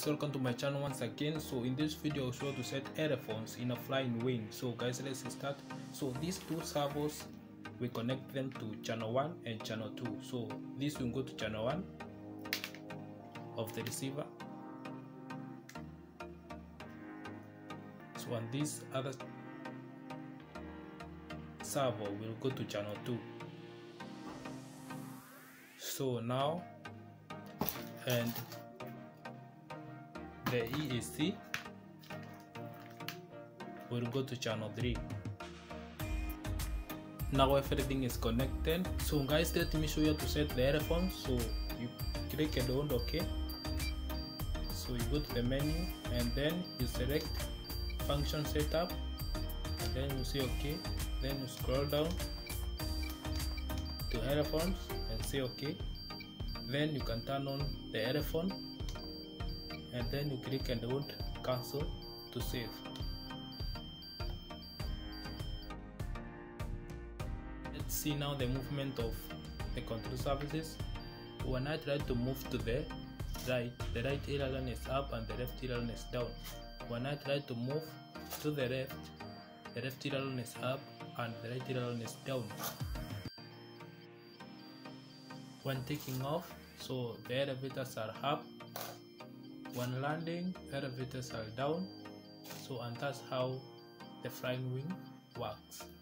guys, welcome to my channel once again. So in this video I'll show you to set airphones in a flying wing. So guys, let's start. So these two servos, we connect them to channel 1 and channel 2. So this will go to channel 1 of the receiver. So and this other servo will go to channel 2. So now, and the ESC will go to channel 3. Now everything is connected. So guys, let me show you how to set the earphones. So you click and hold OK. So you go to the menu and then you select function setup and then you say OK. Then you scroll down to earphones and say OK. Then you can turn on the earphone and then you click and hold cancel to save. Let's see now the movement of the control surfaces. When I try to move to the right aileron is up and the left aileron is down. When I try to move to the left aileron is up and the right aileron is down. When taking off, so the elevators are up. When landing, elevators are down. So and that's how the flying wing works.